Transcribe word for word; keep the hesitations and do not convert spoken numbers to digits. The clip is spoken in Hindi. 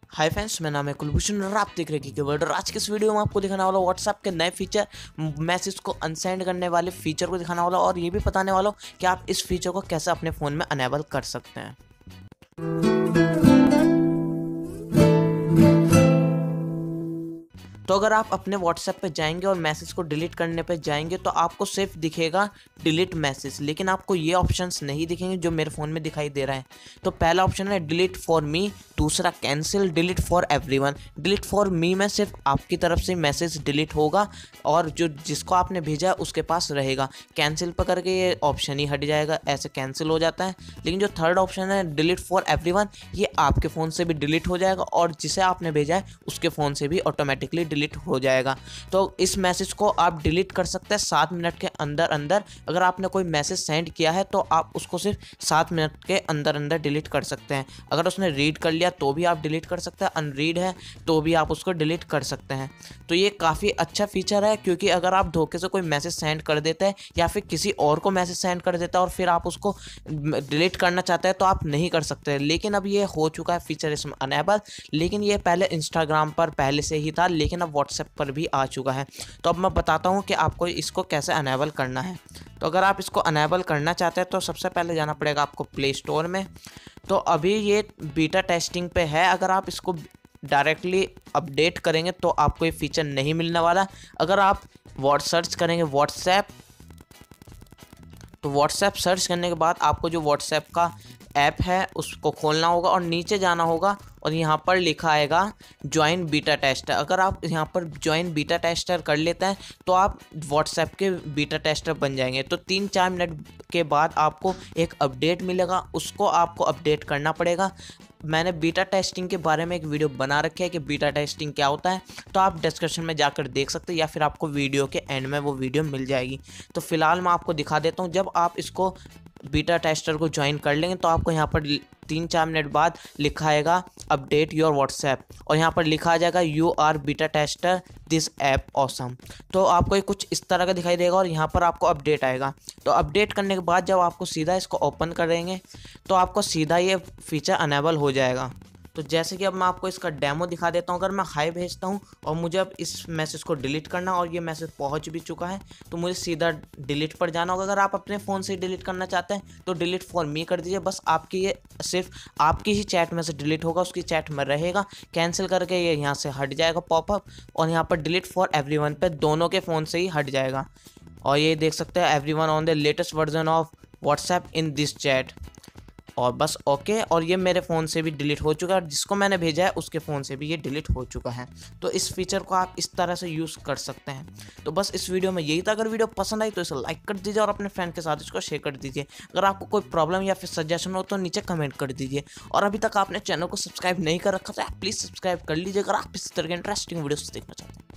हाय फ्रेंड्स, मेरा नाम है कुलभूषण और आप देख रहे हैं कीवर्ड। और आज के इस वीडियो में आपको दिखाने वाला व्हाट्सएप के नए फीचर, मैसेज को अनसेंड करने वाले फीचर को दिखाने वाला और ये भी बताने वाला हूँ कि आप इस फीचर को कैसे अपने फ़ोन में अनेबल कर सकते हैं। तो अगर आप अपने व्हाट्सएप पे जाएंगे और मैसेज को डिलीट करने पे जाएंगे तो आपको सिर्फ दिखेगा डिलीट मैसेज, लेकिन आपको ये ऑप्शंस नहीं दिखेंगे जो मेरे फ़ोन में दिखाई दे रहा है। तो पहला ऑप्शन है डिलीट फॉर मी, दूसरा cancel, delete for everyone. Delete for me में सिर्फ आपकी तरफ से मैसेज डिलीट होगा और जो जिसको आपने भेजा है उसके पास रहेगा। कैंसिल पर करके ये ऑप्शन ही हट जाएगा, ऐसे कैंसिल हो जाता है। लेकिन जो थर्ड ऑप्शन है डिलीट फॉर एवरीवन, ये आपके फ़ोन से भी डिलीट हो जाएगा और जिसे आपने भेजा है उसके फ़ोन से भी ऑटोमेटिकली डिलीट हो जाएगा। तो इस मैसेज को आप डिलीट कर सकते हैं सात मिनट के अंदर अंदर। अगर आपने कोई मैसेज सेंड किया है तो आप उसको सिर्फ सात मिनट के अंदर अंदर डिलीट कर सकते हैं। अगर उसने रीड कर लिया तो भी आप डिलीट कर सकते हैं, अनरीड है तो भी आप उसको डिलीट कर सकते हैं। तो ये काफ़ी अच्छा फीचर है, क्योंकि अगर आप धोखे से कोई मैसेज सेंड कर देते हैं या फिर किसी और को मैसेज सेंड कर देता है और फिर आप उसको डिलीट करना चाहते हैं तो आप नहीं कर सकते। लेकिन अब ये हो चुका है फीचर इसमें अनेबल। लेकिन ये पहले इंस्टाग्राम पर पहले से ही था, लेकिन अब व्हाट्सएप पर भी आ चुका है। तो अब मैं बताता हूँ कि आपको इसको कैसे अनेबल करना है। तो अगर आप इसको अनेबल करना चाहते हैं तो सबसे पहले जाना पड़ेगा आपको प्ले स्टोर में। तो अभी ये बीटा टेस्टिंग पे है, अगर आप इसको डायरेक्टली अपडेट करेंगे तो आपको ये फीचर नहीं मिलने वाला। अगर आप व्हाट सर्च करेंगे व्हाट्सएप, तो व्हाट्सएप सर्च करने के बाद आपको जो व्हाट्सएप का ऐप है उसको खोलना होगा और नीचे जाना होगा और यहाँ पर लिखा आएगा ज्वाइन बीटा टेस्टर। अगर आप यहाँ पर ज्वाइन बीटा टेस्टर कर लेते हैं तो आप व्हाट्सएप के बीटा टेस्टर बन जाएंगे। तो तीन चार मिनट के बाद आपको एक अपडेट मिलेगा, उसको आपको अपडेट करना पड़ेगा। मैंने बीटा टेस्टिंग के बारे में एक वीडियो बना रखी है कि बीटा टेस्टिंग क्या होता है, तो आप डिस्क्रिप्शन में जाकर देख सकते हैं या फिर आपको वीडियो के एंड में वो वीडियो मिल जाएगी। तो फिलहाल मैं आपको दिखा देता हूँ। जब आप इसको बीटा टेस्टर को ज्वाइन कर लेंगे तो आपको यहाँ पर तीन चार मिनट बाद लिखा आएगा अपडेट योर व्हाट्सएप और यहाँ पर लिखा आ जाएगा you are beta tester this app awesome. तो आपको ये कुछ इस तरह का दिखाई देगा और यहाँ पर आपको अपडेट आएगा। तो अपडेट करने के बाद जब आपको सीधा इसको ओपन करेंगे तो आपको सीधा ये फीचर अनेबल हो जाएगा। तो जैसे कि अब मैं आपको इसका डेमो दिखा देता हूँ। अगर मैं हाई भेजता हूँ और मुझे अब इस मैसेज को डिलीट करना और ये मैसेज पहुँच भी चुका है तो मुझे सीधा डिलीट पर जाना होगा। अगर आप अपने फ़ोन से डिलीट करना चाहते हैं तो डिलीट फॉर मी कर दीजिए, बस आपकी ये सिर्फ आपकी ही चैट में से डिलीट होगा, उसकी चैट में रहेगा। कैंसिल करके ये यहाँ से हट जाएगा पॉपअप और यहाँ पर डिलीट फॉर एवरीवन पे दोनों के फ़ोन से ही हट जाएगा। और ये देख सकते हैं everyone on the latest version of WhatsApp in this chat और बस ओके। और ये मेरे फ़ोन से भी डिलीट हो चुका है और जिसको मैंने भेजा है उसके फ़ोन से भी ये डिलीट हो चुका है। तो इस फीचर को आप इस तरह से यूज़ कर सकते हैं। तो बस इस वीडियो में यही था। अगर वीडियो पसंद आई तो इसे लाइक कर दीजिए और अपने फ्रेंड के साथ इसको शेयर कर दीजिए। अगर आपको कोई प्रॉब्लम या फिर सजेशन हो तो नीचे कमेंट कर दीजिए। और अभी तक आपने चैनल को सब्सक्राइब नहीं कर रखा तो प्लीज़ सब्सक्राइब कर लीजिए अगर आप इस तरह के इंटरेस्टिंग वीडियोस देखना चाहते हैं।